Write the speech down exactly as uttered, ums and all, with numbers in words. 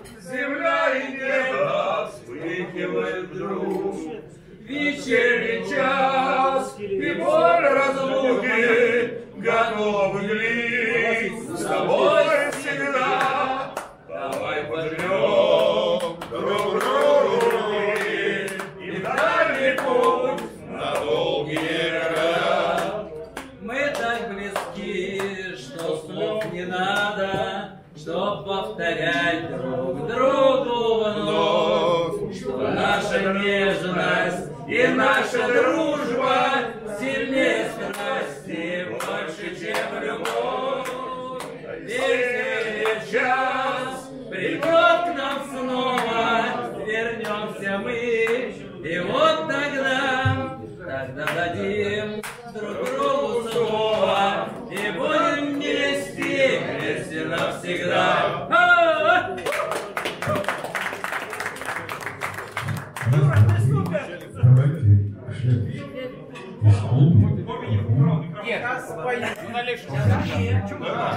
земля и небо вспыхивает вдруг. Вечерний час и боль разлуки готовы глить с тобой всегда. Давай пожмем друг другу руки и в дальний путь на долгие года. Мы так близки, что слов не надо, чтоб повторять друг другу вновь, что наша нежность и наша дружба сильнее страсти, больше, чем любовь. Весь час придет к нам снова, вернемся мы, и вот тогда, тогда дадим друг другу слово, и будем вместе, вместе навсегда. Нет,